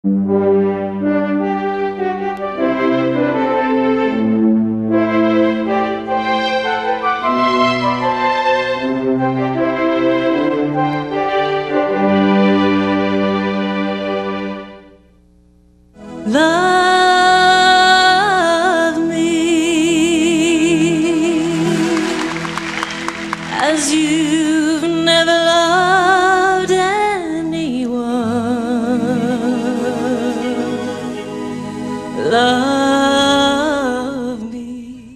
Love me as you've never loved anyone. Love me.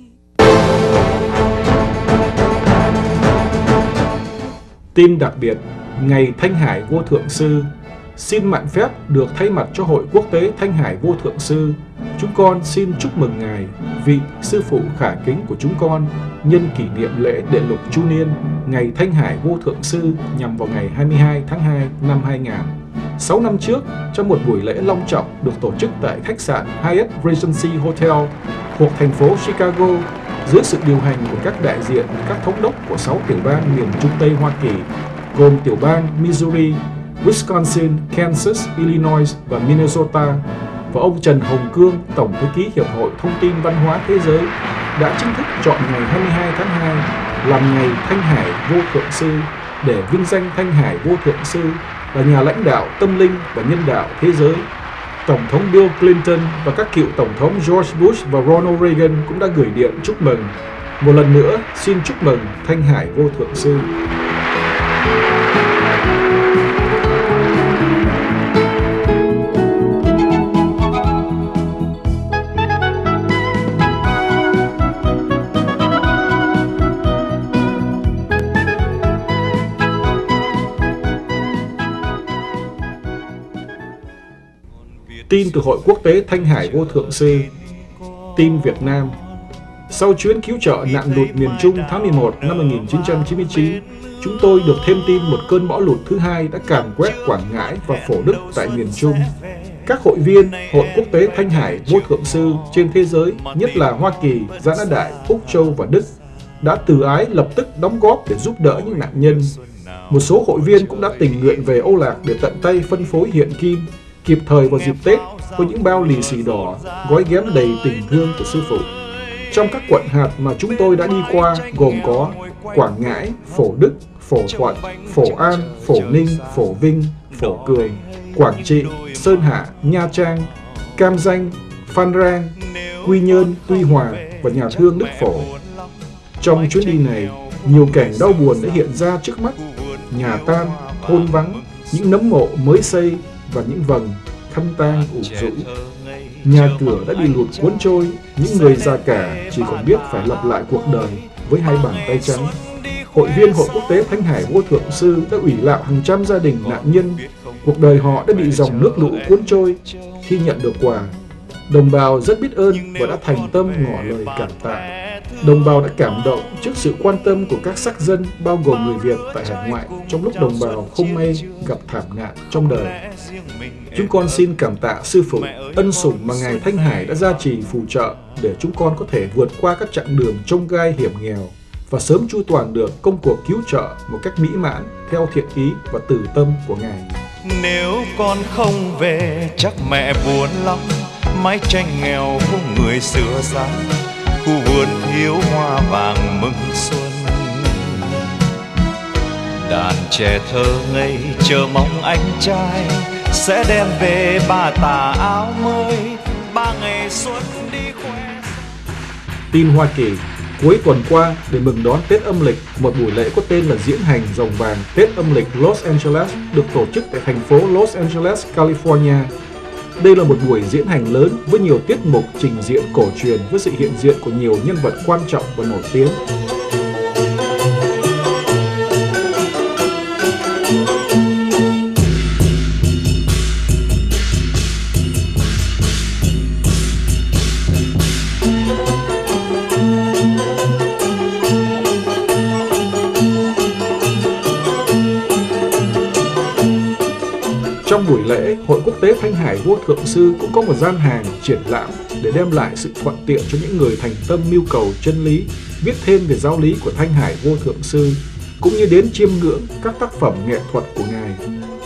Tin đặc biệt, Ngày Thanh Hải Vô Thượng Sư. Xin mạn phép được thay mặt cho Hội Quốc tế Thanh Hải Vô Thượng Sư, chúng con xin chúc mừng Ngài, vị sư phụ khả kính của chúng con, nhân kỷ niệm lễ Đệ Lục Chu Niên, Ngày Thanh Hải Vô Thượng Sư nhằm vào ngày 22 tháng 2 năm 2000. 6 năm trước, trong một buổi lễ long trọng được tổ chức tại khách sạn Hyatt Regency Hotel thuộc thành phố Chicago, dưới sự điều hành của các đại diện các thống đốc của 6 tiểu bang miền Trung Tây Hoa Kỳ, gồm tiểu bang Missouri, Wisconsin, Kansas, Illinois và Minnesota, và ông Trần Hồng Cương, Tổng thư ký Hiệp hội Thông tin Văn hóa Thế giới, đã chính thức chọn ngày 22 tháng 2 làm ngày Thanh Hải Vô Thượng Sư để vinh danh Thanh Hải Vô Thượng Sư là nhà lãnh đạo tâm linh và nhân đạo thế giới. Tổng thống Bill Clinton và các cựu Tổng thống George Bush và Ronald Reagan cũng đã gửi điện chúc mừng. Một lần nữa, xin chúc mừng Thanh Hải Vô Thượng Sư. Tin từ Hội Quốc tế Thanh Hải Vô Thượng Sư. Tin Việt Nam. Sau chuyến cứu trợ nạn lụt miền Trung tháng 11 năm 1999, chúng tôi được thêm tin một cơn bão lụt thứ hai đã càn quét Quảng Ngãi và Phổ Đức tại miền Trung. Các hội viên Hội Quốc tế Thanh Hải Vô Thượng Sư trên thế giới, nhất là Hoa Kỳ, Gia Đã Đại, Úc Châu và Đức, đã từ ái lập tức đóng góp để giúp đỡ những nạn nhân. Một số hội viên cũng đã tình nguyện về Âu Lạc để tận tay phân phối hiện kim, kịp thời vào dịp Tết với những bao lì xì đỏ gói ghém đầy tình thương của sư phụ. Trong các quận hạt mà chúng tôi đã đi qua gồm có Quảng Ngãi, Phổ Đức, Phổ Thuận, Phổ An, Phổ Ninh, Phổ Vinh, Phổ Cường, Quảng Trị, Sơn Hạ, Nha Trang, Cam Ranh, Phan Rang, Quy Nhơn, Tuy Hòa và nhà thương Đức Phổ. Trong chuyến đi này, nhiều cảnh đau buồn đã hiện ra trước mắt: nhà tan, thôn vắng, những nấm mộ mới xây và những vầng khăn tang ủ rũ. Nhà cửa đã bị lụt cuốn trôi, những người già cả chỉ còn biết phải lập lại cuộc đời với hai bàn tay trắng. Hội viên Hội Quốc tế Thanh Hải Vô Thượng Sư đã ủy lạo hàng trăm gia đình nạn nhân, cuộc đời họ đã bị dòng nước lũ cuốn trôi. Khi nhận được quà, đồng bào rất biết ơn và đã thành tâm ngỏ lời cảm tạ. Đồng bào đã cảm động trước sự quan tâm của các sắc dân, bao gồm người Việt tại hải ngoại, trong lúc đồng bào không may gặp thảm nạn trong đời. Chúng con xin cảm tạ sư phụ, ân sủng mà Ngài Thanh Hải đã gia trì phù trợ để chúng con có thể vượt qua các chặng đường chông gai hiểm nghèo và sớm chu toàn được công cuộc cứu trợ một cách mỹ mãn theo thiện ý và từ tâm của Ngài. Nếu con không về chắc mẹ buồn lắm, mái tranh nghèo không người sửa sang, khu vườn thiếu hoa vàng mừng xuân. Đàn trẻ thơ ngây chờ mong anh trai sẽ đem về ba tà áo mới, ba ngày xuân đi khoe. Tin Hoa Kỳ. Cuối tuần qua, để mừng đón Tết âm lịch, một buổi lễ có tên là Diễn hành Rồng Vàng Tết âm lịch Los Angeles được tổ chức tại thành phố Los Angeles, California. Đây là một buổi diễn hành lớn với nhiều tiết mục trình diễn cổ truyền với sự hiện diện của nhiều nhân vật quan trọng và nổi tiếng. Trong buổi lễ, Hội Quốc tế Thanh Hải Vô Thượng Sư cũng có một gian hàng triển lãm để đem lại sự thuận tiện cho những người thành tâm mưu cầu chân lý, viết thêm về giáo lý của Thanh Hải Vô Thượng Sư, cũng như đến chiêm ngưỡng các tác phẩm nghệ thuật của Ngài.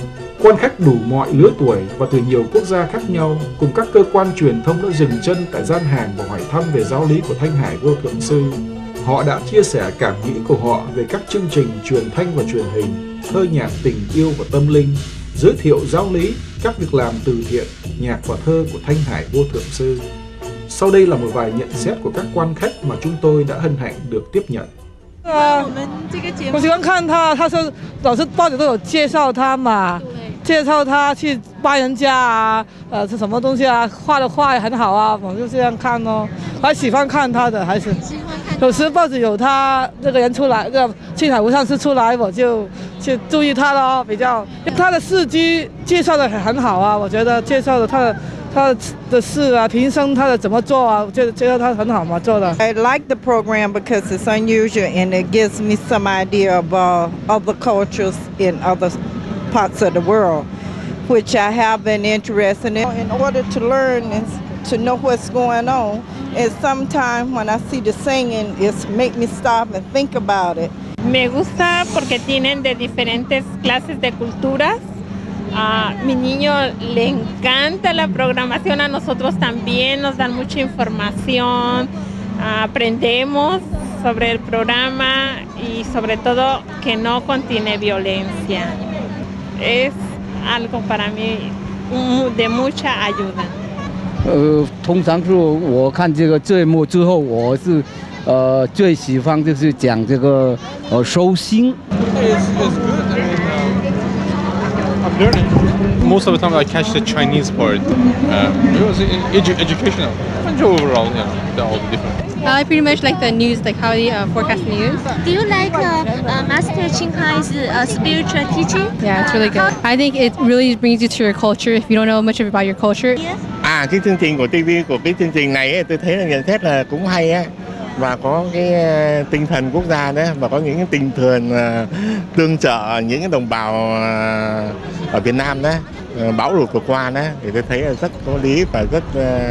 Quan khách đủ mọi lứa tuổi và từ nhiều quốc gia khác nhau cùng các cơ quan truyền thông đã dừng chân tại gian hàng và hỏi thăm về giáo lý của Thanh Hải Vô Thượng Sư. Họ đã chia sẻ cảm nghĩ của họ về các chương trình truyền thanh và truyền hình, thơ nhạc tình yêu và tâm linh, giới thiệu giáo lý, các việc làm từ thiện, nhạc và thơ của Thanh Hải Vô Thượng Sư. Sau đây là một vài nhận xét của các quan khách mà chúng tôi đã hân hạnh được tiếp nhận. 我喜欢看他，他说老师报纸都有介绍他嘛，介绍他去帮人家啊，是什么东西啊，画的画也很好啊，我就这样看哦，还喜欢看他的，还是有时报纸有他这个人出来，这个青海无上师出来，我就去注意他咯，比较他的事迹介绍的很好啊，我觉得介绍的他的事啊，平生他的怎么做啊，我觉得他很好嘛做的。 I like the program because it's unusual and it gives me some idea of other cultures in other parts of the world, which I have been interested in. In order to learn and to know what's going on, and sometimes when I see the singing, it make me stop and think about it. Me gusta porque tienen de diferentes clases de culturas. A mi niño le encanta la programación, a nosotros también nos dan mucha información, aprendemos sobre el programa y sobre todo que no contiene violencia. Es algo para mí de mucha ayuda. 通常是我看这个节目之后，我是最喜欢就是讲这个收心。 I'm learning. Most of the time I catch the Chinese part. It was educational. I enjoy overall, all the different. I pretty much like the news, like how they forecast the news. Do you like Master Ching Hai's spiritual teaching? Yeah, it's really good. I think it really brings you to your culture if you don't know much about your culture. Cái chương trình của TV của cái chương trình này tôi thấy là nhận xét là cũng hay á. Và có cái tinh thần quốc gia đấy, và có những cái tình thường tương trợ những cái đồng bào ở Việt Nam đấy, bão lụt vừa qua đấy, thì tôi thấy là rất có lý và rất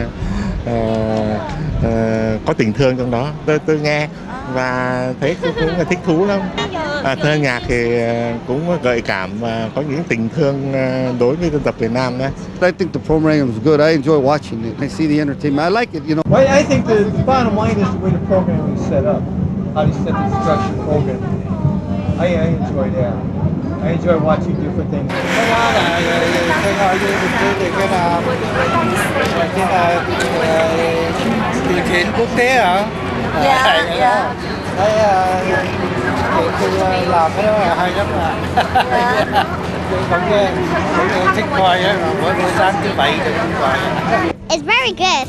có tình thương trong đó. Tôi nghe và thấy cũng là thích thú lắm. Thơ nhạc thì cũng gợi cảm và có những tình thương đối với dân tộc Việt Nam đấy. I think the program was good. I enjoy watching it. I see the entertainment. I like it, you know. Well, I think the bottom line is the way the program is set up, how they set the structured program. I enjoy that. I enjoy watching different things. Tuyên truyền quốc tế hả? Dạ. Thấy làm cái đó là hay lắm mà. Cũng thích coi á, mỗi buổi sáng thứ bảy thì cũng coi. It's very good.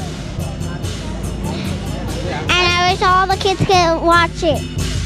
And I wish all the kids could watch it.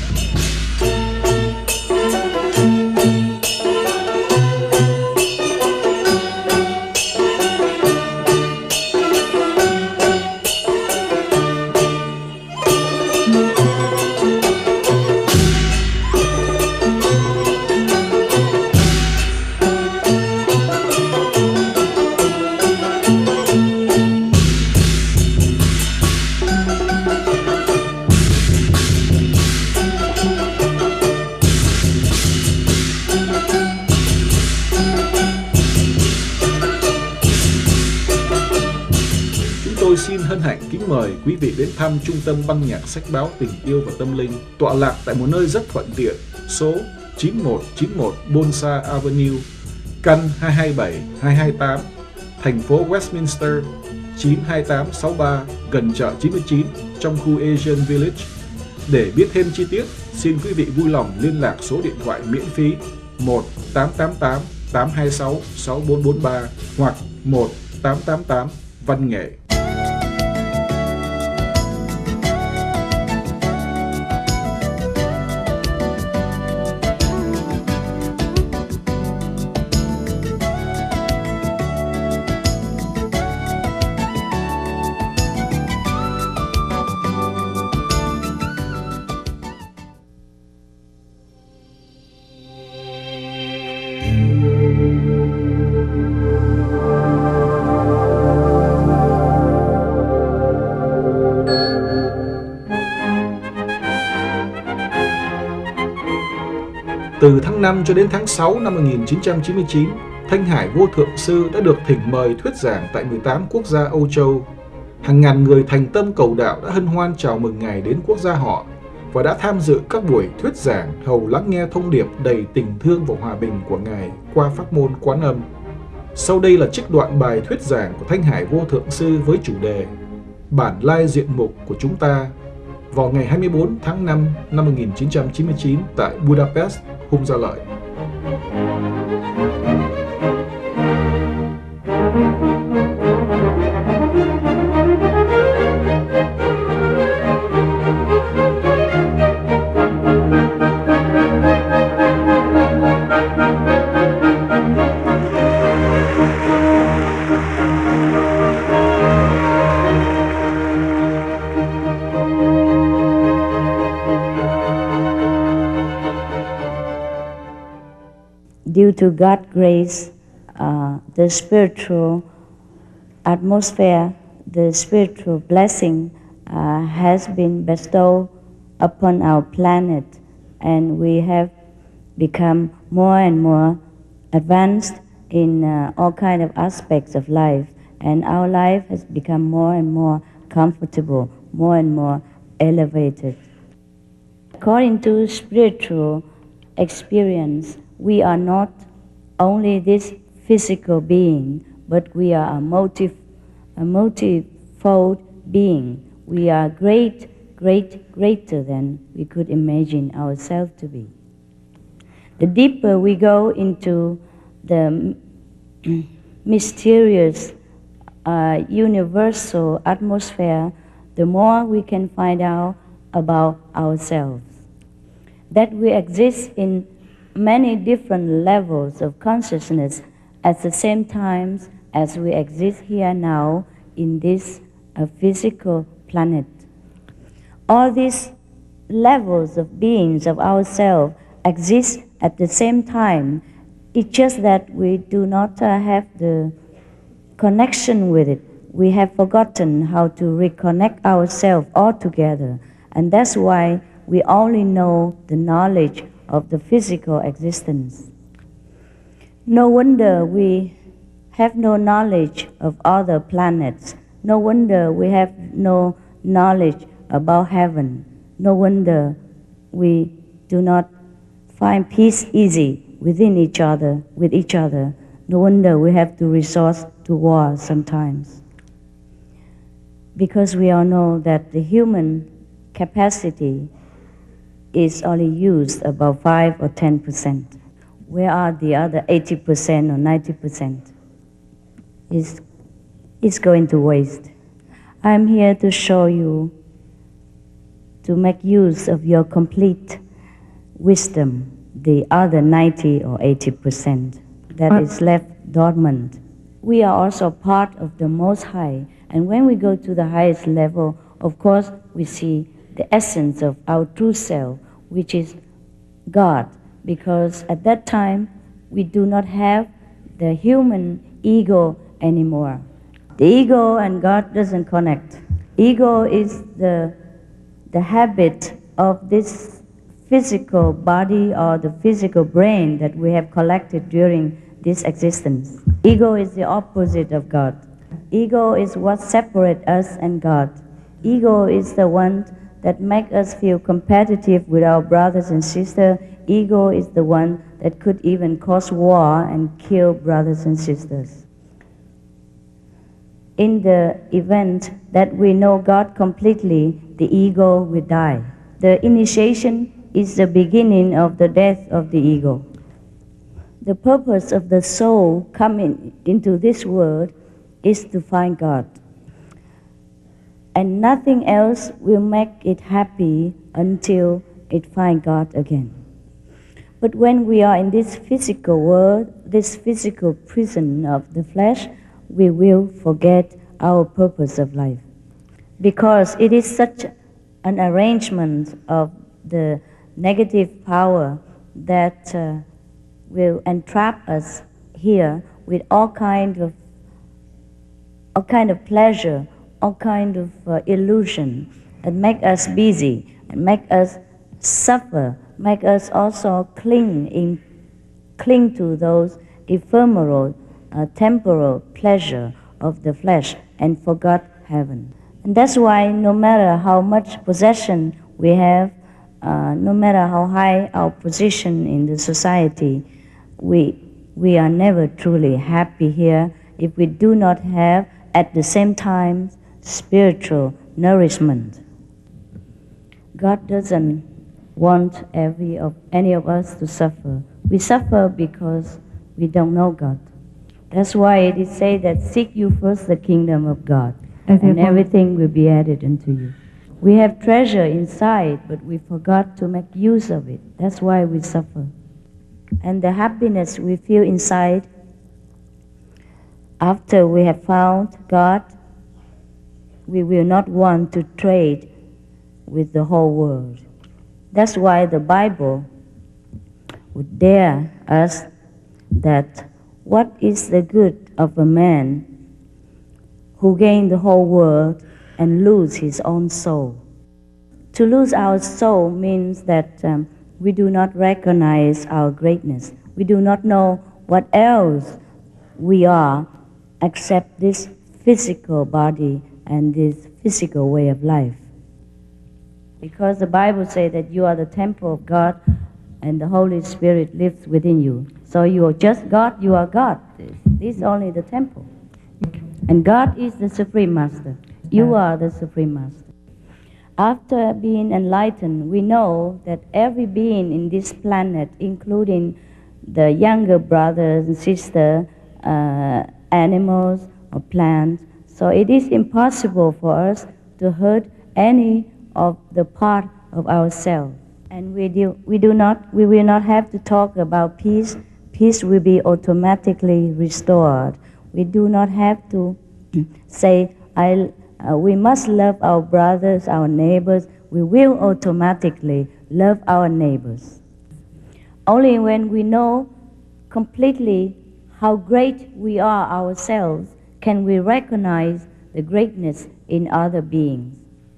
Tôi xin hân hạnh kính mời quý vị đến thăm Trung tâm Băng nhạc Sách báo Tình yêu và Tâm linh, tọa lạc tại một nơi rất thuận tiện, số 9191 Bonsai Avenue, căn 227-228, thành phố Westminster, 92863, gần chợ 99, trong khu Asian Village. Để biết thêm chi tiết, xin quý vị vui lòng liên lạc số điện thoại miễn phí 1-888-826-6443 hoặc 1-888 Văn nghệ. Từ tháng 5 cho đến tháng 6 năm 1999, Thanh Hải Vô Thượng Sư đã được thỉnh mời thuyết giảng tại 18 quốc gia Âu Châu. Hàng ngàn người thành tâm cầu đạo đã hân hoan chào mừng Ngài đến quốc gia họ và đã tham dự các buổi thuyết giảng hầu lắng nghe thông điệp đầy tình thương và hòa bình của Ngài qua pháp môn Quán Âm. Sau đây là trích đoạn bài thuyết giảng của Thanh Hải Vô Thượng Sư với chủ đề Bản lai diện mục của chúng ta vào ngày 24 tháng 5 năm 1999 tại Budapest, Hung Gia Lợi. Due to God's grace, the spiritual atmosphere, the spiritual blessing has been bestowed upon our planet, and we have become more and more advanced in all kinds of aspects of life, and our life has become more and more comfortable, more and more elevated. According to spiritual experience, we are not only this physical being, but we are a multifold being. We are greater than we could imagine ourselves to be. The deeper we go into the mysterious universal atmosphere, the more we can find out about ourselves. That we exist in many different levels of consciousness at the same time as we exist here now in this physical planet. All these levels of beings of ourselves exist at the same time. It's just that we do not have the connection with it. We have forgotten how to reconnect ourselves all together, and that's why we only know the knowledge of the physical existence. No wonder we have no knowledge of other planets. No wonder we have no knowledge about heaven. No wonder we do not find peace easy within each other, with each other. No wonder we have to resort to war sometimes. Because we all know that the human capacity is only used about 5 or 10%. Where are the other 80% or 90%? It's going to waste. I'm here to show you to make use of your complete wisdom, the other 90 or 80% that is left dormant. We are also part of the Most High, and when we go to the highest level, of course, we see the essence of our true self, which is God, because at that time we do not have the human ego anymore. The ego and God doesn't connect. Ego is the habit of this physical body or the physical brain that we have collected during this existence. Ego is the opposite of God. Ego is what separates us and God. Ego is the one that make us feel competitive with our brothers and sisters. Ego is the one that could even cause war and kill brothers and sisters. In the event that we know God completely, the ego will die. The initiation is the beginning of the death of the ego. The purpose of the soul coming into this world is to find God. And nothing else will make it happy until it finds God again. But when we are in this physical world, this physical prison of the flesh, we will forget our purpose of life. Because it is such an arrangement of the negative power that will entrap us here with all kind of pleasure, all kind of illusion, and make us busy and make us suffer make us also cling to those ephemeral, temporal pleasure of the flesh and forgot heaven. And that's why no matter how much possession we have, no matter how high our position in the society, we are never truly happy here if we do not have at the same time spiritual nourishment. God doesn't want any of us to suffer. We suffer because we don't know God. That's why it is said that seek you first the kingdom of God, and everything will be added unto you. We have treasure inside, but we forgot to make use of it. That's why we suffer. And the happiness we feel inside after we have found God, we will not want to trade with the whole world. That's why the Bible would dare us that what is the good of a man who gain the whole world and lose his own soul? To lose our soul means that we do not recognize our greatness. We do not know what else we are except this physical body and this physical way of life. Because the Bible says that you are the temple of God and the Holy Spirit lives within you. So you are just God, you are God. This is only the temple. And God is the Supreme Master. You are the Supreme Master. After being enlightened, we know that every being in this planet, including the younger brothers and sisters, animals or plants, so it is impossible for us to hurt any of the part of ourselves. And we will not have to talk about peace. Peace will be automatically restored. We do not have to say, we must love our brothers, our neighbors. We will automatically love our neighbors. Only when we know completely how great we are ourselves can we recognize the greatness in other beings.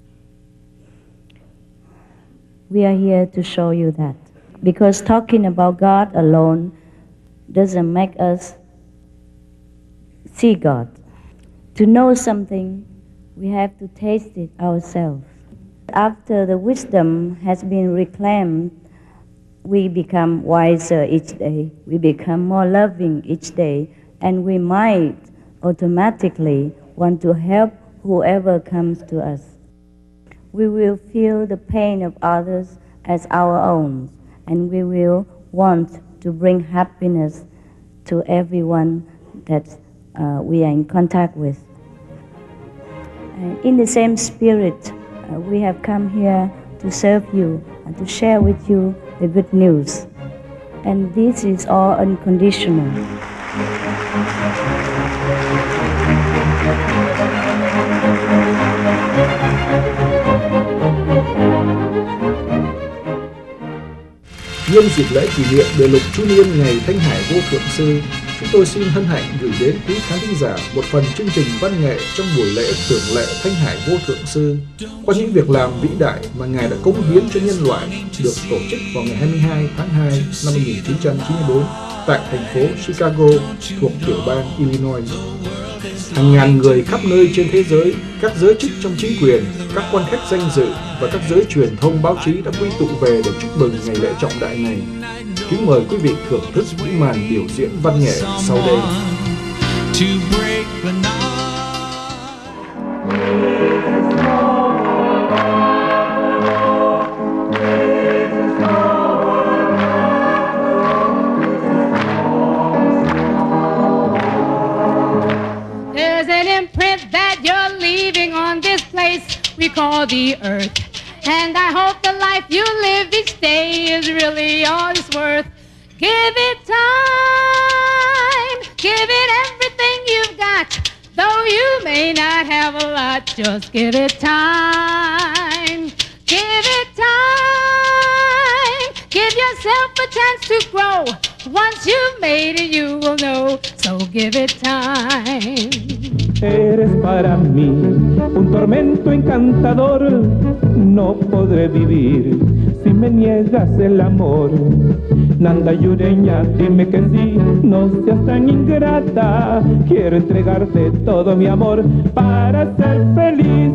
We are here to show you that. Because talking about God alone doesn't make us see God. To know something, we have to taste it ourselves. After the wisdom has been reclaimed, we become wiser each day. We become more loving each day. And we might automatically want to help whoever comes to us. We will feel the pain of others as our own, and we will want to bring happiness to everyone that we are in contact with. And in the same spirit, we have come here to serve you and to share with you the good news. And this is all unconditional. Nhân dịp lễ kỷ niệm Đề lục Chu Niên ngày Thanh Hải Vô Thượng Sư, chúng tôi xin hân hạnh gửi đến quý khán thính giả một phần chương trình văn nghệ trong buổi lễ tưởng lệ Thanh Hải Vô Thượng Sư qua những việc làm vĩ đại mà Ngài đã cống hiến cho nhân loại, được tổ chức vào ngày 22 tháng 2 năm 1994 tại thành phố Chicago thuộc tiểu bang Illinois. Hàng ngàn người khắp nơi trên thế giới, các giới chức trong chính quyền, các quan khách danh dự và các giới truyền thông báo chí đã quy tụ về để chúc mừng ngày lễ trọng đại này. Kính mời quý vị thưởng thức những màn biểu diễn văn nghệ sau đây. We call the earth, and I hope the life you live each day is really all it's worth. Give it time, give it everything you've got, though you may not have a lot, just give it time. Give it time, give yourself a chance to grow. Once you've made it, you will know, so give it time. Eres para mí un tormento encantador, no podré vivir sin me niegas el amor. Nanda yureña, dime que sí, no seas tan ingrata. Quiero entregarte todo mi amor para ser feliz.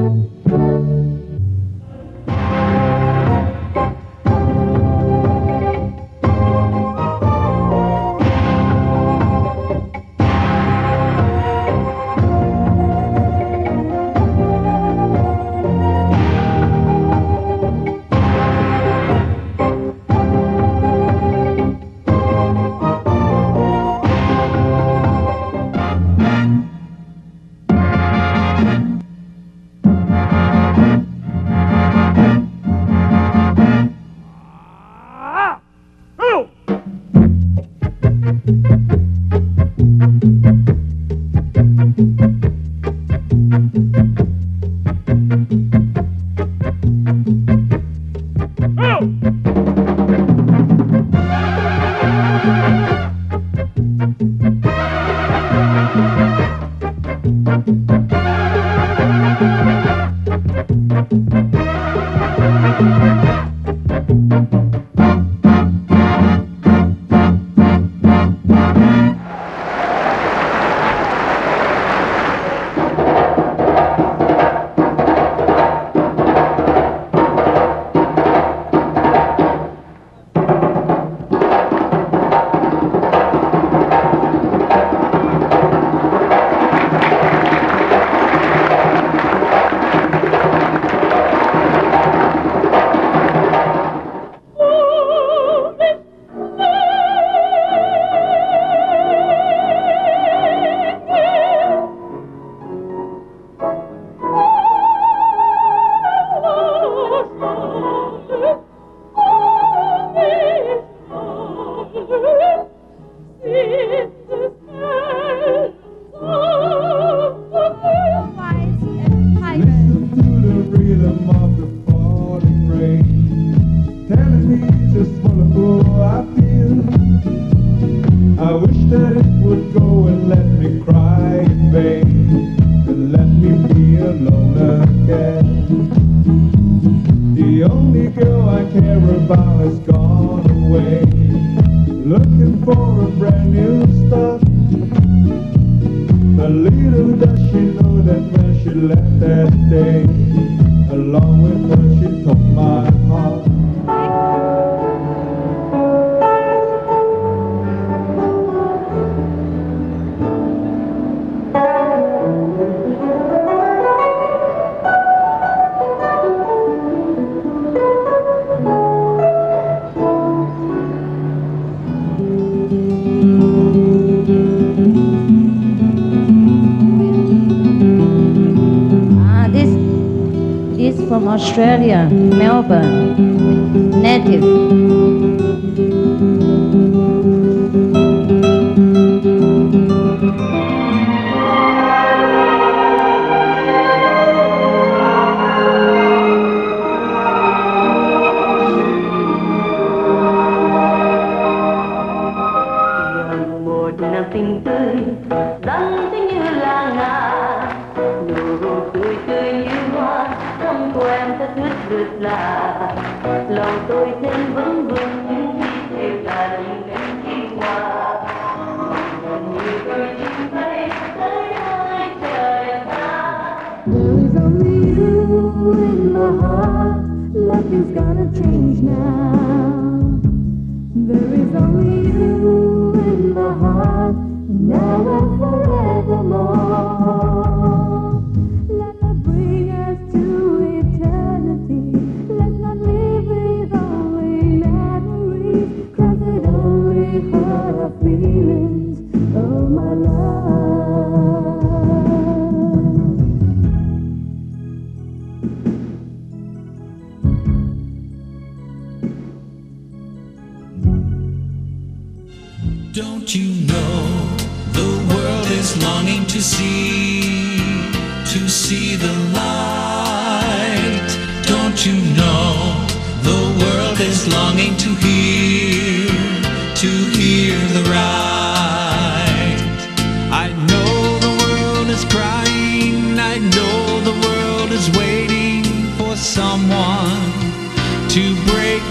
From Australia, Melbourne, native. Don't you know the world is longing to see the light? Don't you know the world is longing to hear the right? I know the world is crying, I know the world is waiting for someone to break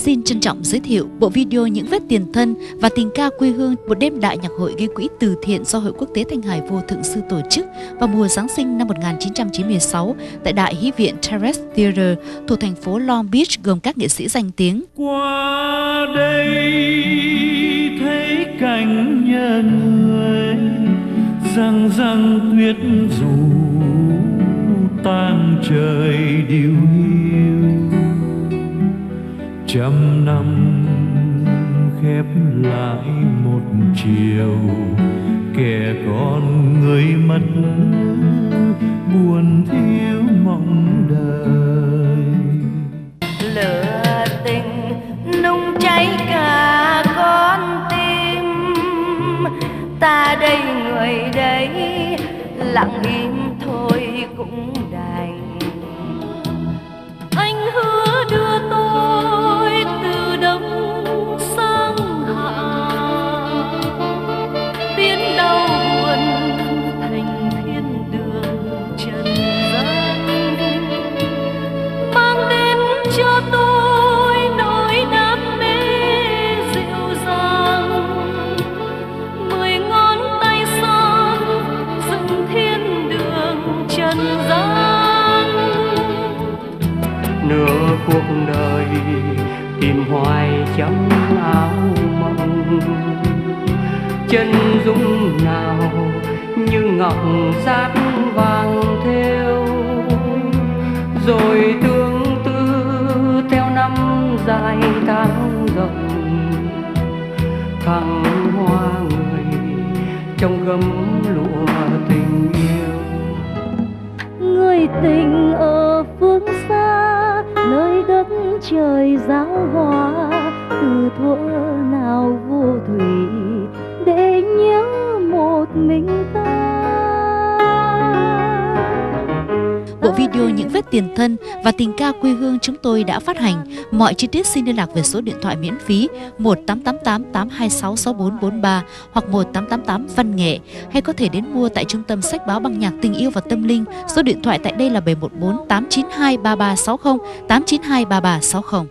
xin trân trọng giới thiệu bộ video Những vết tiền thân và tình ca quê hương, một đêm đại nhạc hội gây quỹ từ thiện do Hội Quốc tế Thanh Hải Vô Thượng Sư tổ chức vào mùa Giáng sinh năm 1996 tại Đại Hí viện Terrace Theatre thuộc thành phố Long Beach, gồm các nghệ sĩ danh tiếng. Qua đây thấy cảnh nhớ người, răng răng tuyết rủ tang trời điều hiu, trăm năm khép lại một chiều, kẻ con người mất buồn thiếu mong đời. Lửa tình nung cháy cả con tim, ta đây người đấy lặng im thôi cũng đành. Anh hứa đưa tôi từ đông sang hạ, tiến đau buồn thành thiên đường trần gian, mang đến cho tôi nỗi đam mê dịu dàng. 10 ngón tay son dựng thiên đường trần gian. Nửa cuộc đời tìm hoài trong áo mộng, chân dung nào như ngọc sát vàng thêu, rồi tương tư theo năm dài tháng rộng, thăng hoa người trong gấm lụa tình yêu. Người tình ở phương xa, nơi đất trời giáo hóa, từ thuở nào vô thủy để nhớ một mình ta. Bộ video Những vết tiền thân và tình ca quê hương chúng tôi đã phát hành. Mọi chi tiết xin liên lạc về số điện thoại miễn phí 1888-826-6443 hoặc 1888 Văn Nghệ, hay có thể đến mua tại Trung tâm Sách báo Băng nhạc Tình yêu và Tâm linh. Số điện thoại tại đây là 714-892-3360, 892-3360.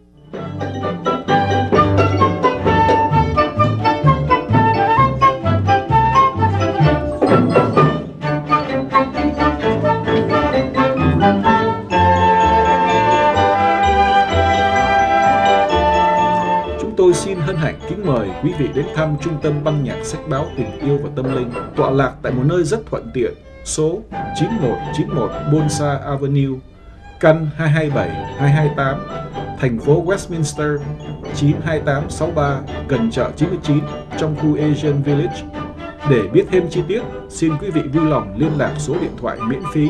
Tôi xin hân hạnh kính mời quý vị đến thăm Trung tâm Băng nhạc Sách báo Tình yêu và Tâm linh, tọa lạc tại một nơi rất thuận tiện, số 9191 Bonsai Avenue, căn 227-228, thành phố Westminster, 92863, gần chợ 99, trong khu Asian Village. Để biết thêm chi tiết, xin quý vị vui lòng liên lạc số điện thoại miễn phí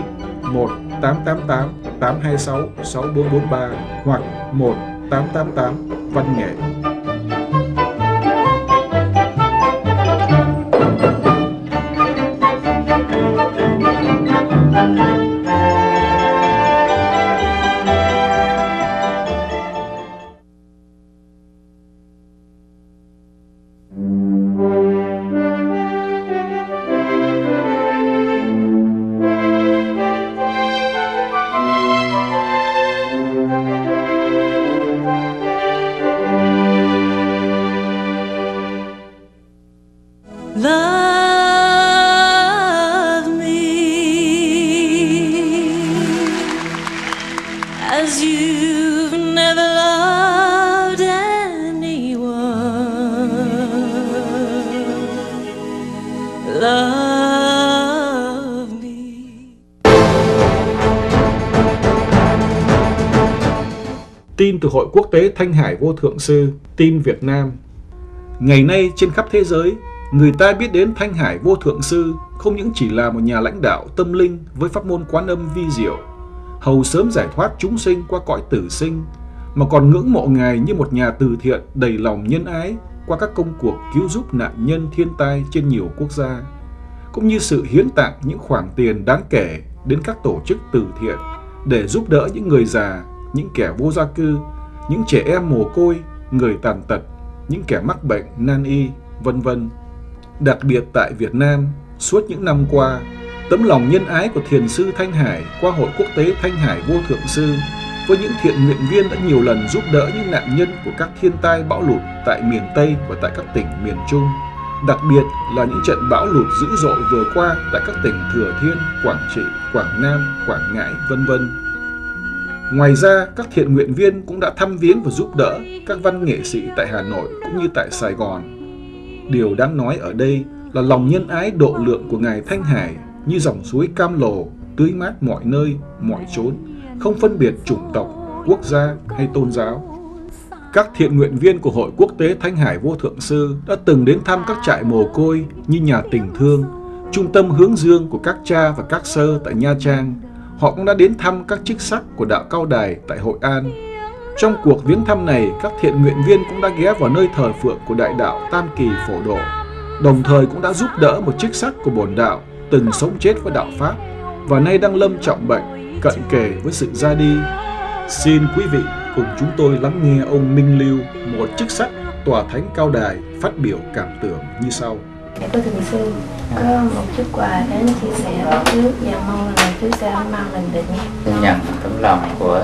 1-888-826-6443 hoặc 1-888 Văn Nghệ. Love me as you've never loved anyone. Love me. Tin từ Hội Quốc tế Thanh Hải Vô Thượng Sư, tin Việt Nam. Ngày nay trên khắp thế giới, người ta biết đến Thanh Hải Vô Thượng Sư không những chỉ là một nhà lãnh đạo tâm linh với pháp môn Quán Âm vi diệu, hầu sớm giải thoát chúng sinh qua cõi tử sinh, mà còn ngưỡng mộ Ngài như một nhà từ thiện đầy lòng nhân ái qua các công cuộc cứu giúp nạn nhân thiên tai trên nhiều quốc gia, cũng như sự hiến tặng những khoản tiền đáng kể đến các tổ chức từ thiện để giúp đỡ những người già, những kẻ vô gia cư, những trẻ em mồ côi, người tàn tật, những kẻ mắc bệnh nan y, vân vân. Đặc biệt tại Việt Nam, suốt những năm qua, tấm lòng nhân ái của Thiền sư Thanh Hải qua Hội Quốc tế Thanh Hải Vô Thượng Sư với những thiện nguyện viên đã nhiều lần giúp đỡ những nạn nhân của các thiên tai bão lụt tại miền Tây và tại các tỉnh miền Trung, đặc biệt là những trận bão lụt dữ dội vừa qua tại các tỉnh Thừa Thiên, Quảng Trị, Quảng Nam, Quảng Ngãi, vân vân. Ngoài ra, các thiện nguyện viên cũng đã thăm viếng và giúp đỡ các văn nghệ sĩ tại Hà Nội cũng như tại Sài Gòn. Điều đáng nói ở đây là lòng nhân ái độ lượng của Ngài Thanh Hải như dòng suối Cam Lồ, tưới mát mọi nơi, mọi chốn, không phân biệt chủng tộc, quốc gia hay tôn giáo. Các thiện nguyện viên của Hội Quốc tế Thanh Hải Vô Thượng Sư đã từng đến thăm các trại mồ côi như nhà tình thương, trung tâm hướng dương của các cha và các sơ tại Nha Trang. Họ cũng đã đến thăm các chức sắc của đạo Cao Đài tại Hội An. Trong cuộc viếng thăm này, các thiện nguyện viên cũng đã ghé vào nơi thờ phượng của đại đạo Tam Kỳ Phổ Độ, đồng thời cũng đã giúp đỡ một chức sắc của bổn đạo từng sống chết với đạo Pháp và nay đang lâm trọng bệnh, cận kề với sự ra đi. Xin quý vị cùng chúng tôi lắng nghe ông Minh Lưu, một chức sắc tòa thánh Cao Đài, phát biểu cảm tưởng như sau. Cô Thượng Sư có một chút quà đến chia sẻ với trước và mong là trước sẽ mang lần được nhé. Tôi nhận tấm lòng của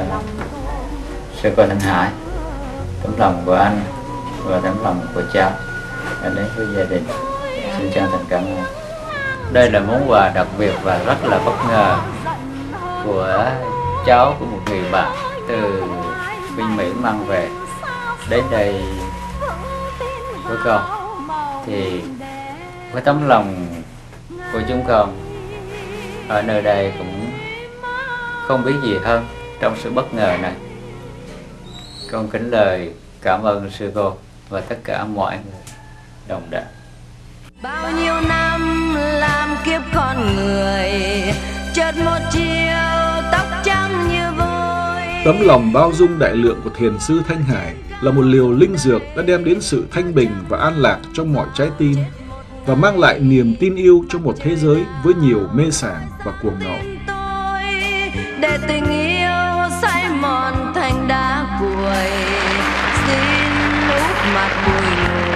sư cô Thanh Hải, tấm lòng của anh và tấm lòng của cháu đã đến với gia đình. Xin chân thành cảm ơn. Đây là món quà đặc biệt và rất là bất ngờ của cháu của một người bạn từ bên Mỹ mang về đến đây với con. Thì với tấm lòng của chúng con ở nơi đây cũng không biết gì hơn trong sự bất ngờ này. Con kính lời cảm ơn sư cô và tất cả mọi người đồng đạo. Bao nhiêu năm làm kiếp con người, chợt một chiều tóc trắng như vôi. Tấm lòng bao dung đại lượng của thiền sư Thanh Hải là một liều linh dược đã đem đến sự thanh bình và an lạc trong mọi trái tim và mang lại niềm tin yêu cho một thế giới với nhiều mê sảng và cuồng ngạo. Để tình yêu say mòn thành đá cuội, xin úp mặt bụi ngùi.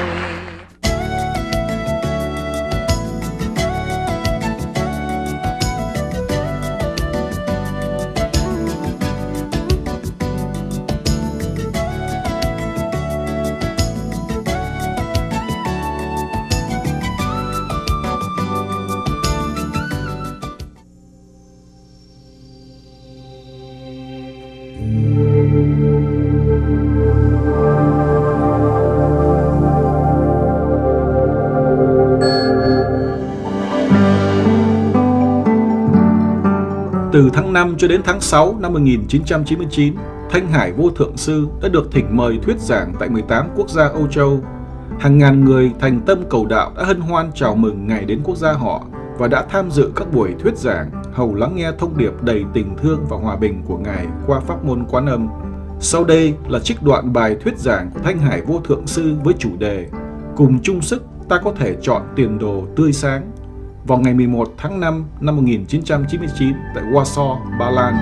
Từ tháng 5 cho đến tháng 6 năm 1999, Thanh Hải Vô Thượng Sư đã được thỉnh mời thuyết giảng tại 18 quốc gia Âu Châu. Hàng ngàn người thành tâm cầu đạo đã hân hoan chào mừng Ngài đến quốc gia họ và đã tham dự các buổi thuyết giảng, hầu lắng nghe thông điệp đầy tình thương và hòa bình của Ngài qua pháp môn Quán Âm. Sau đây là trích đoạn bài thuyết giảng của Thanh Hải Vô Thượng Sư với chủ đề Cùng chung sức ta có thể chọn tiền đồ tươi sáng, vào ngày 11 tháng 5 năm 1999 tại Warsaw, Ba Lan.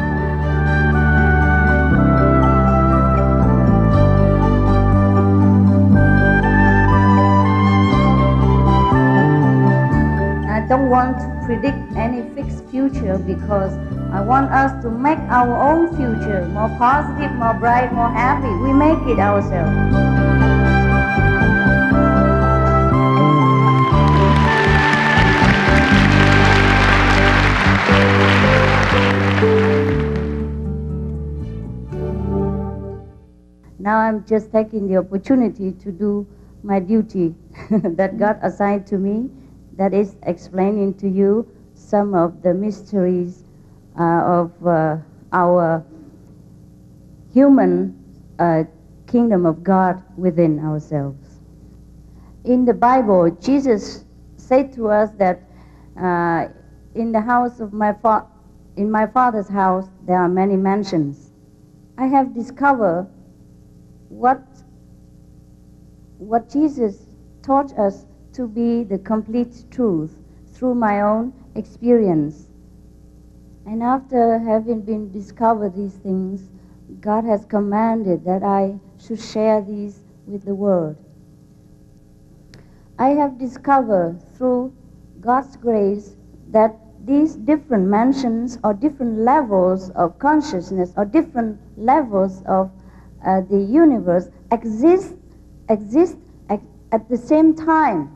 I don't want to predict any fixed future because I want us to make our own future more positive, more bright, more happy. We make it ourselves. Now I'm just taking the opportunity to do my duty that God assigned to me, that is explaining to you some of the mysteries of our human kingdom of God within ourselves. In the Bible, Jesus said to us that in the house of in my Father's house there are many mansions. I have discovered what Jesus taught us to be the complete truth through my own experience. And after having been discovered these things, God has commanded that I should share these with the world. I have discovered through God's grace that these different mansions or different levels of consciousness or different levels of the universe exist at the same time.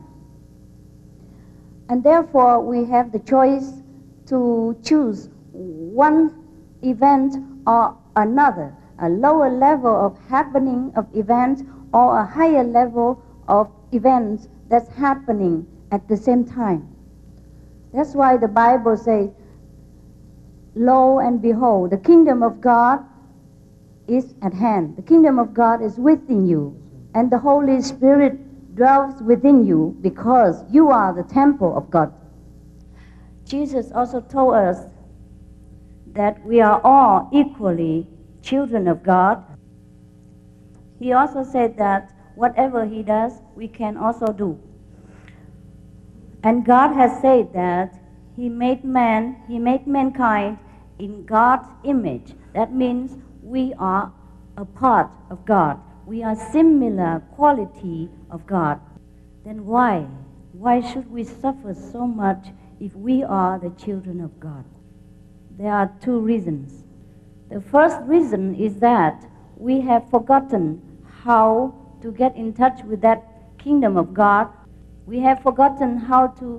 And therefore we have the choice to choose one event or another, a lower level of happening of events or a higher level of events that's happening at the same time. That's why the Bible says, lo and behold, the kingdom of God is at hand. The kingdom of God is within you, and the Holy Spirit dwells within you because you are the temple of God. Jesus also told us that we are all equally children of God. He also said that whatever He does, we can also do. And God has said that He made mankind in God's image. That means we are a part of God. We are similar quality of God. Then why? Why should we suffer so much if we are the children of God? There are two reasons. The first reason is that we have forgotten how to get in touch with that kingdom of God. We have forgotten how to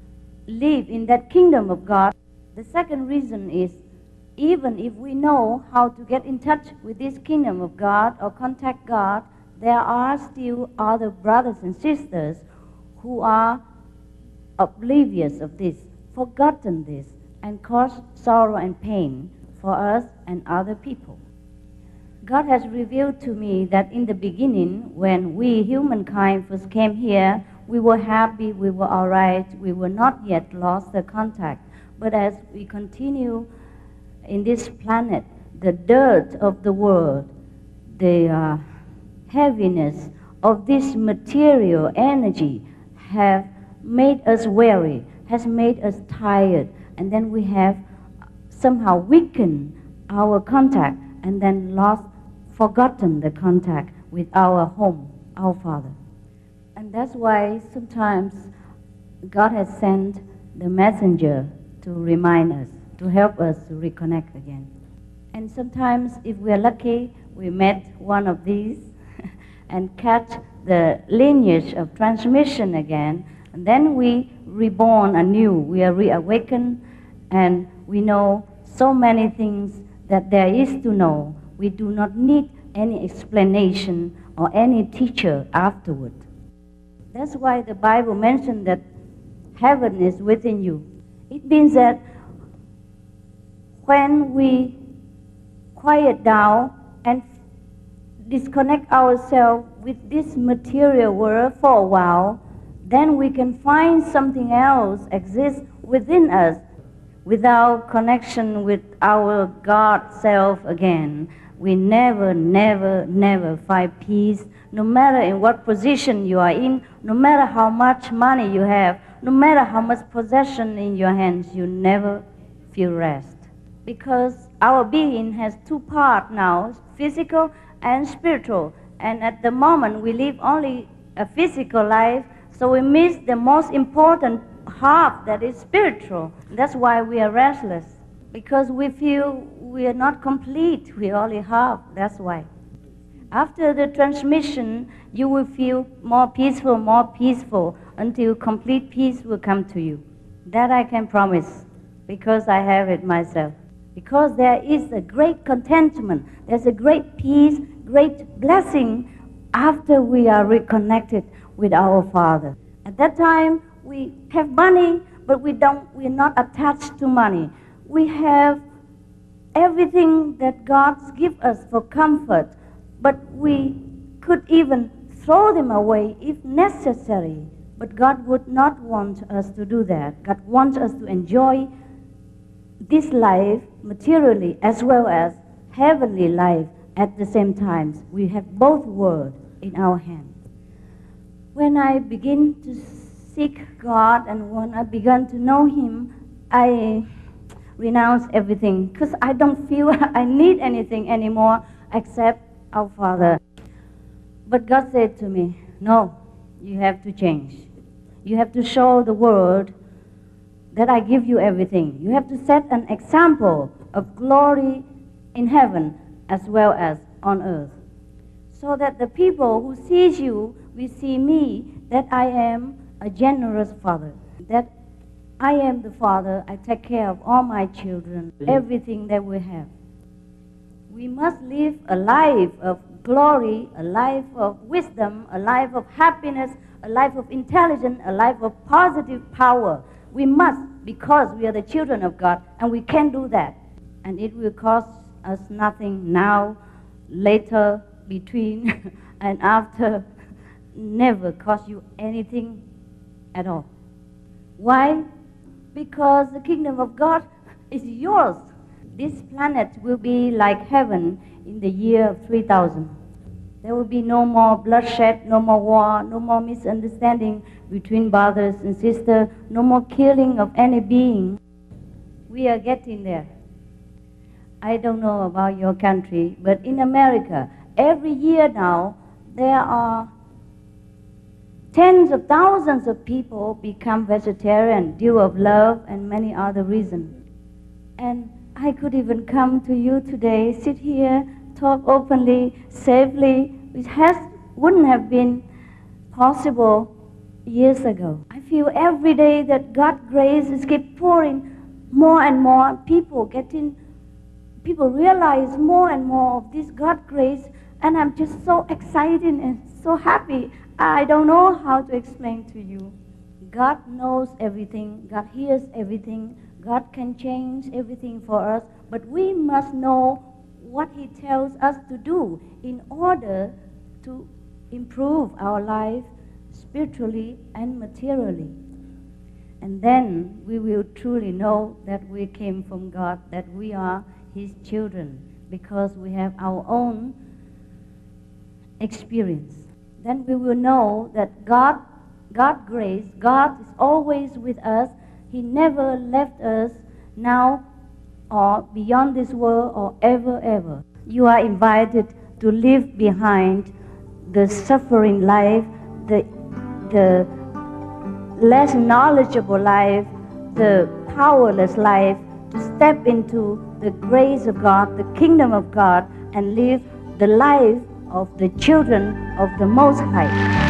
live in that kingdom of God. The second reason is, even if we know how to get in touch with this kingdom of God or contact God, there are still other brothers and sisters who are oblivious of this, forgotten this, and cause sorrow and pain for us and other people. God has revealed to me that in the beginning, when we humankind first came here, we were happy, we were all right, we were not yet lost the contact. But as we continue in this planet, the dirt of the world, the heaviness of this material energy have made us weary, has made us tired, and then we have somehow weakened our contact and then forgotten the contact with our home, our Father. And that's why sometimes God has sent the messenger to remind us, to help us to reconnect again. And sometimes, if we are lucky, we met one of these and catch the lineage of transmission again, and then we reborn anew. We are reawakened, and we know so many things that there is to know. We do not need any explanation or any teacher afterward. That's why the Bible mentioned that heaven is within you. It means that when we quiet down and disconnect ourselves with this material world for a while, then we can find something else exists within us without connection with our God self again. We never, never, never find peace, no matter in what position you are in, no matter how much money you have, no matter how much possession in your hands, you never feel rest. Because our being has two parts now, physical and spiritual. And at the moment, we live only a physical life, so we miss the most important half, that is spiritual. That's why we are restless, because we feel we are not complete, we only half, that's why. After the transmission, you will feel more peaceful, until complete peace will come to you. That I can promise, because I have it myself. Because there is a great contentment, there's a great peace, great blessing after we are reconnected with our Father. At that time, we have money, but we're not attached to money. We have everything that God's gives us for comfort, but we could even throw them away if necessary. But God would not want us to do that. God wants us to enjoy this life materially as well as heavenly life at the same time. We have both worlds in our hands. When I begin to seek God and when I began to know Him, I renounced everything because I don't feel I need anything anymore except our Father. But God said to me, no, you have to change. You have to show the world that I give you everything. You have to set an example of glory in heaven as well as on earth, so that the people who sees you will see me, that I am a generous father, that I am the father, I take care of all my children, everything that we have. We must live a life of glory, a life of wisdom, a life of happiness, a life of intelligence, a life of positive power. We must, because we are the children of God, and we can do that. And it will cost us nothing now, later, between, and after. Never cost you anything at all. Why? Because the kingdom of God is yours. This planet will be like heaven in the year of 3000. There will be no more bloodshed, no more war, no more misunderstanding between brothers and sisters, no more killing of any being. We are getting there. I don't know about your country, but in America, every year now, there are tens of thousands of people become vegetarian due of love and many other reasons. And I could even come to you today, sit here, talk openly, safely, which wouldn't have been possible years ago. I feel every day that God's grace is keep pouring more and more. People realize more and more of this God's grace, and I'm just so excited and so happy. I don't know how to explain to you. God knows everything. God hears everything. God can change everything for us. But we must know what He tells us to do in order to improve our life spiritually and materially. And then we will truly know that we came from God, that we are His children, because we have our own experience. Then we will know that God's grace, God is always with us. He never left us now or beyond this world or ever. You are invited to live behind the suffering life, the less knowledgeable life, the powerless life, to step into the grace of God, the kingdom of God, and live the life of the children of the Most High.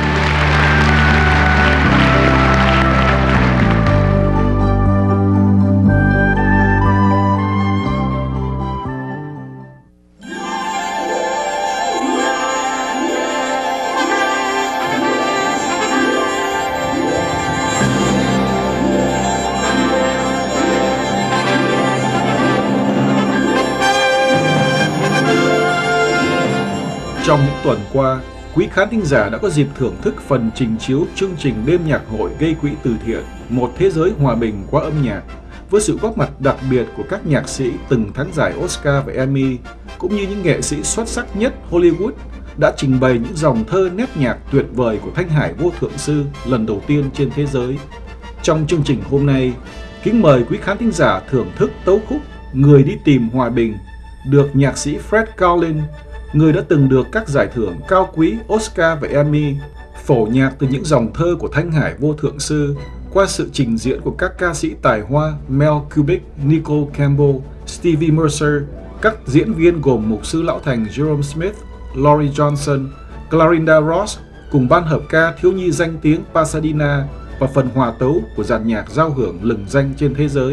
Trong những tuần qua, quý khán thính giả đã có dịp thưởng thức phần trình chiếu chương trình đêm nhạc hội gây quỹ từ thiện Một Thế Giới Hòa Bình qua âm nhạc, với sự góp mặt đặc biệt của các nhạc sĩ từng thắng giải Oscar và Emmy, cũng như những nghệ sĩ xuất sắc nhất Hollywood đã trình bày những dòng thơ nét nhạc tuyệt vời của Thanh Hải Vô Thượng Sư lần đầu tiên trên thế giới. Trong chương trình hôm nay, kính mời quý khán thính giả thưởng thức tấu khúc Người Đi Tìm Hòa Bình, được nhạc sĩ Fred Collins, người đã từng được các giải thưởng cao quý Oscar và Emmy, phổ nhạc từ những dòng thơ của Thanh Hải Vô Thượng Sư qua sự trình diễn của các ca sĩ tài hoa Mel Kubick, Nicole Campbell, Stevie Mercer, các diễn viên gồm mục sư lão thành Jerome Smith, Laurie Johnson, Clarinda Ross cùng ban hợp ca thiếu nhi danh tiếng Pasadena và phần hòa tấu của dàn nhạc giao hưởng lừng danh trên thế giới.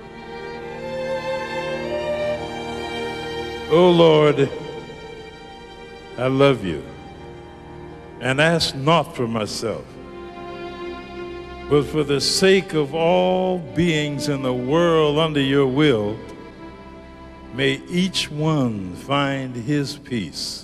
Oh Lord, I love you, and ask not for myself, but for the sake of all beings in the world under your will, may each one find his peace.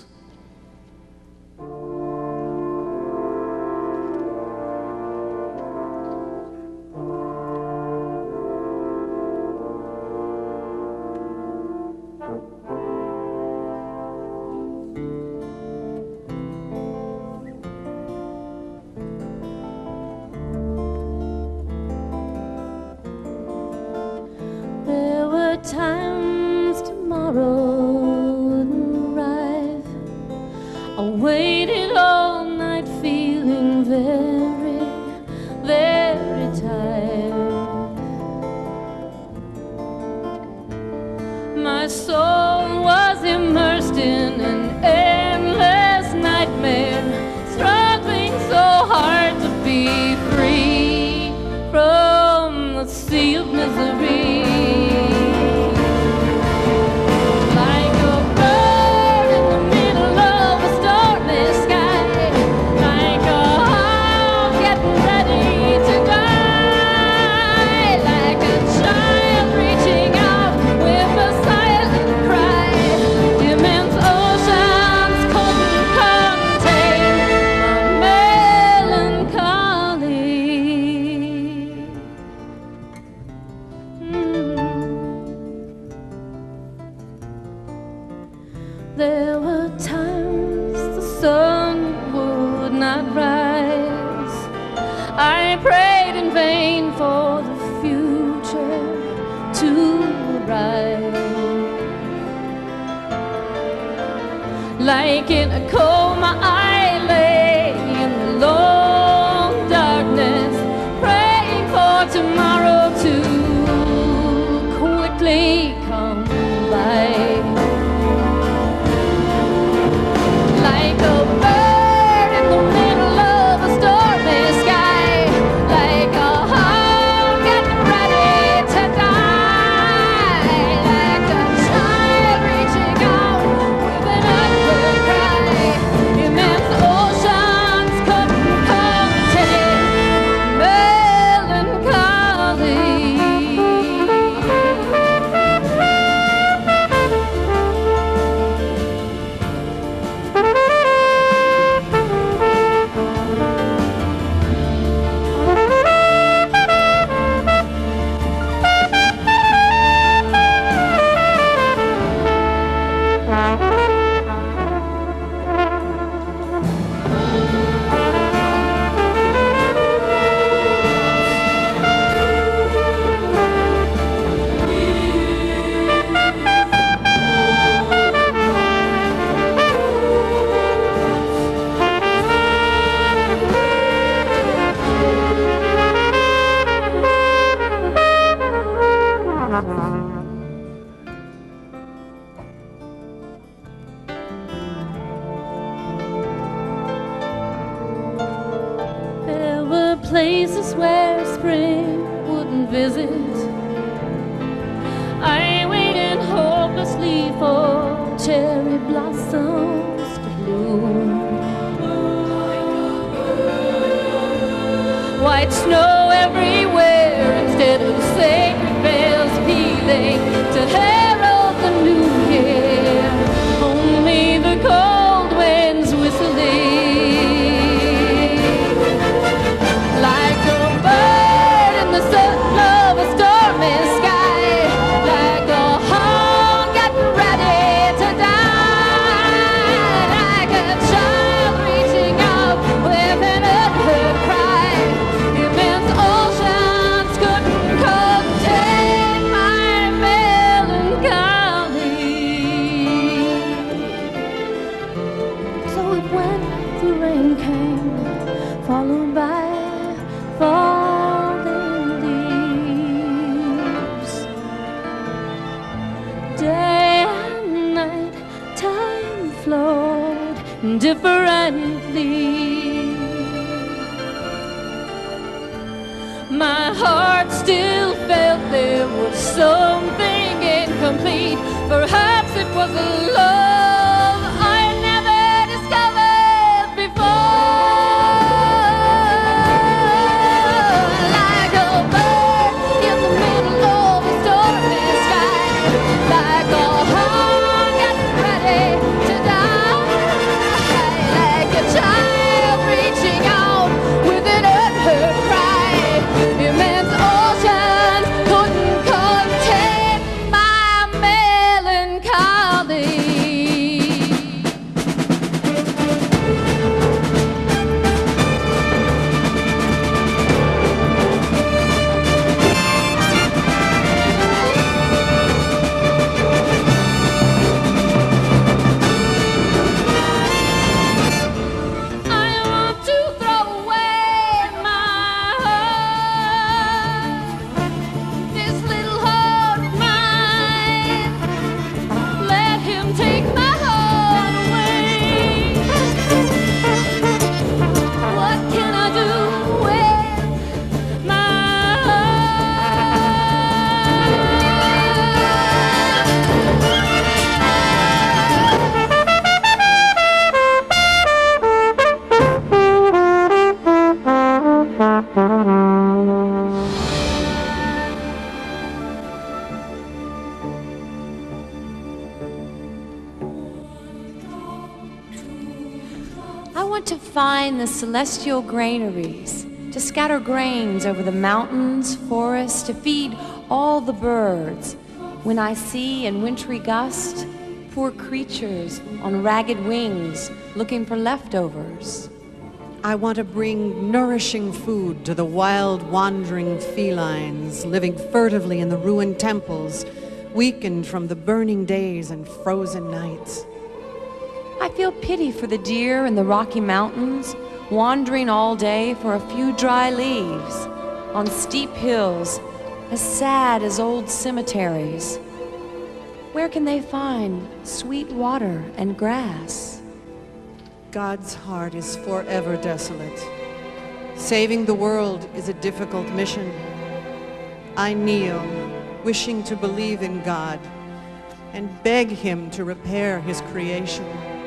Times tomorrow wouldn't arrive. I waited all night feeling very, very tired. not rise. I prayed in vain for the future to rise. Like in a coma, I lay in the long darkness, praying for tomorrow to quickly come by. Like a bird in the middle of a stormy sky, like a heart getting ready to die, like a child reaching out with an upward cry. Immense oceans couldn't contain melancholy. There were places where spring wouldn't visit. I waited hopelessly for cherry blossoms to bloom. White snow everywhere instead of sacred bells pealing to herald the new year. Only the cold winds whistling. Like a bird in the sun of a stormy sky, like a hawk getting ready to die, like a child reaching out with an unheard cry. Immense oceans couldn't contain my melancholy. So it went, the rain came, followed by falling leaves. Day and night, time flowed differently. My heart still felt there was something incomplete. Perhaps it was a love I never discovered before. Like a bird in the middle of a stormy sky, like a hawk getting ready to die, like a child reaching out with an unheard cry. Immense oceans couldn't contain my melancholy. I want to throw away my heart, this little heart of mine. Let him take my heart away. What can I do with my I want to find the celestial granaries, to scatter grains over the mountains, forests, to feed all the birds. When I see in wintry gust poor creatures on ragged wings looking for leftovers. I want to bring nourishing food to the wild, wandering felines living furtively in the ruined temples, weakened from the burning days and frozen nights. I feel pity for the deer in the Rocky Mountains, wandering all day for a few dry leaves on steep hills, as sad as old cemeteries. Where can they find sweet water and grass? God's heart is forever desolate. Saving the world is a difficult mission. I kneel, wishing to believe in God and beg Him to repair His creation.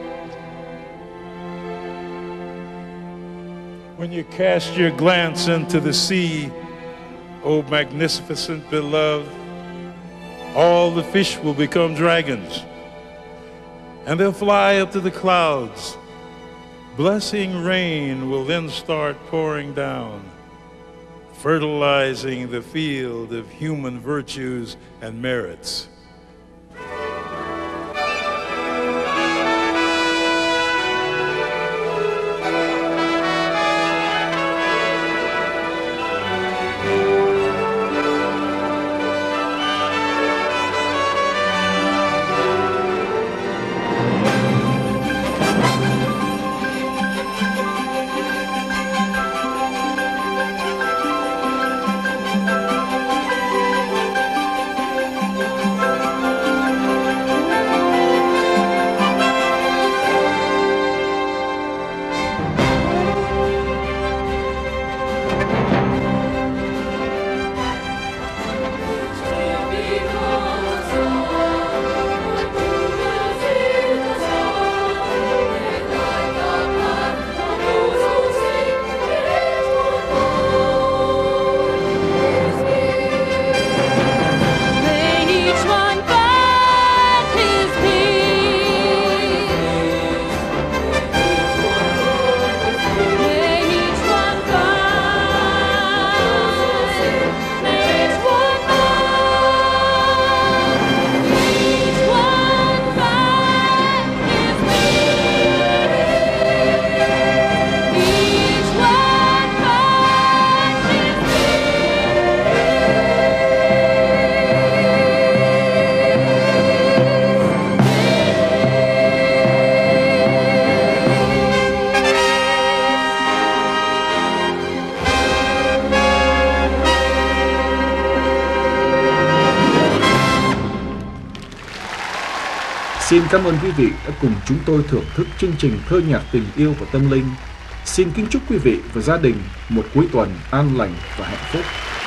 When you cast your glance into the sea, O magnificent beloved, all the fish will become dragons, and they'll fly up to the clouds. Blessing rain will then start pouring down, fertilizing the field of human virtues and merits. Xin cảm ơn quý vị đã cùng chúng tôi thưởng thức chương trình Thơ nhạc tình yêu và tâm linh. Xin kính chúc quý vị và gia đình một cuối tuần an lành và hạnh phúc.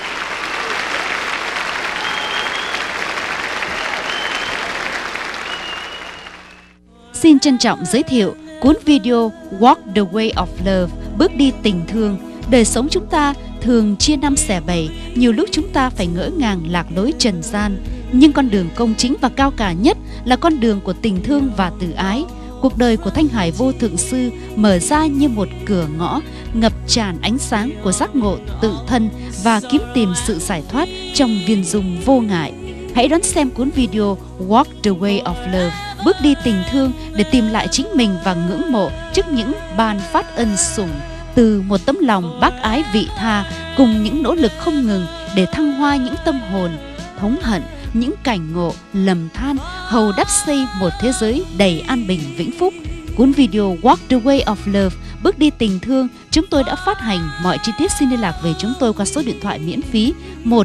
Xin trân trọng giới thiệu cuốn video Walk the Way of Love, bước đi tình thương. Đời sống chúng ta thường chia năm xẻ bảy, nhiều lúc chúng ta phải ngỡ ngàng lạc lối trần gian. Nhưng con đường công chính và cao cả nhất là con đường của tình thương và từ ái. Cuộc đời của Thanh Hải Vô Thượng Sư mở ra như một cửa ngõ, ngập tràn ánh sáng của giác ngộ tự thân và kiếm tìm sự giải thoát trong viên dung vô ngại. Hãy đón xem cuốn video Walk the Way of Love, bước đi tình thương để tìm lại chính mình và ngưỡng mộ trước những ban phát ân sủng từ một tấm lòng bác ái vị tha cùng những nỗ lực không ngừng để thăng hoa những tâm hồn thống hận, những cảnh ngộ lầm than, hầu đắp xây một thế giới đầy an bình vĩnh phúc. Cuốn video Walk the Way of Love, bước đi tình thương, chúng tôi đã phát hành. Mọi chi tiết xin liên lạc về chúng tôi qua số điện thoại miễn phí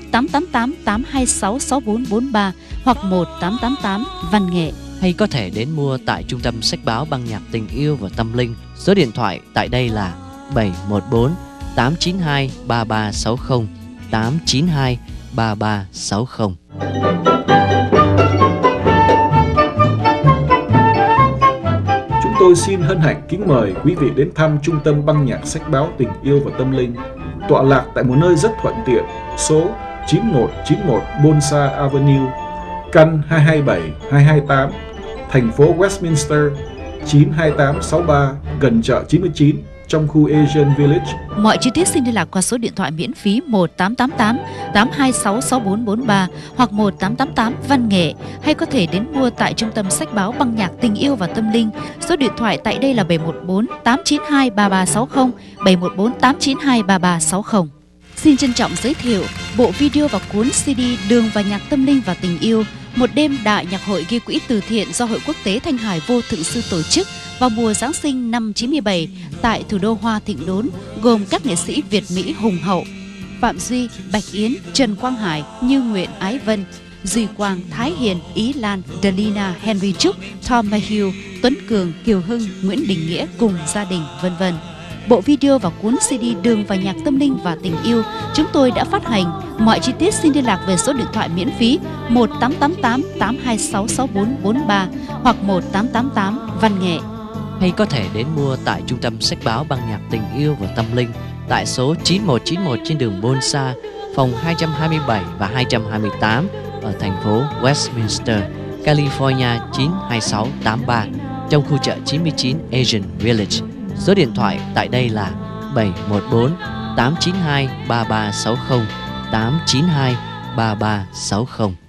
1-888-826-6443 hoặc 1-888 Văn Nghệ. Hay có thể đến mua tại Trung tâm Sách báo Băng nhạc tình yêu và tâm linh. Số điện thoại tại đây là 714 892 3360 892 3360. Chúng tôi xin hân hạnh kính mời quý vị đến thăm Trung tâm Băng nhạc Sách báo Tình yêu và Tâm linh, tọa lạc tại một nơi rất thuận tiện, số 9191 Bonsai Avenue, căn 227-228, thành phố Westminster, 92863, gần chợ 99, trong khu Asian Village. Mọi chi tiết xin liên lạc qua số điện thoại miễn phí 1888 826 6443 hoặc 1888 Văn Nghệ, hay có thể đến mua tại Trung tâm Sách báo Băng nhạc Tình yêu và Tâm linh. Số điện thoại tại đây là 714 892 3360, 714 892 3360. Xin trân trọng giới thiệu bộ video và cuốn CD Đường và nhạc tâm linh và tình yêu, một đêm đại nhạc hội gây quỹ từ thiện do Hội Quốc tế Thanh Hải Vô Thượng Sư tổ chức vào mùa Giáng sinh năm 97 tại thủ đô Hoa Thịnh Đốn, gồm các nghệ sĩ Việt Mỹ hùng hậu: Phạm Duy, Bạch Yến, Trần Quang Hải, Như Nguyện, Ái Vân, Duy Quang, Thái Hiền, Ý Lan, Delina, Henry Trúc, Tom Mayhew, Tuấn Cường, Kiều Hưng, Nguyễn Đình Nghĩa cùng gia đình, vân vân. Bộ video và cuốn CD Đường và nhạc tâm linh và tình yêu chúng tôi đã phát hành. Mọi chi tiết xin liên lạc về số điện thoại miễn phí 1888 826 6443 hoặc 1888 Văn Nghệ. Hay có thể đến mua tại Trung tâm Sách báo Băng nhạc Tình yêu và Tâm linh tại số 9191 trên đường Bonsa, phòng 227 và 228 ở thành phố Westminster, California 92683 trong khu chợ 99 Asian Village. Số điện thoại tại đây là 714 892 3360, 892 3360.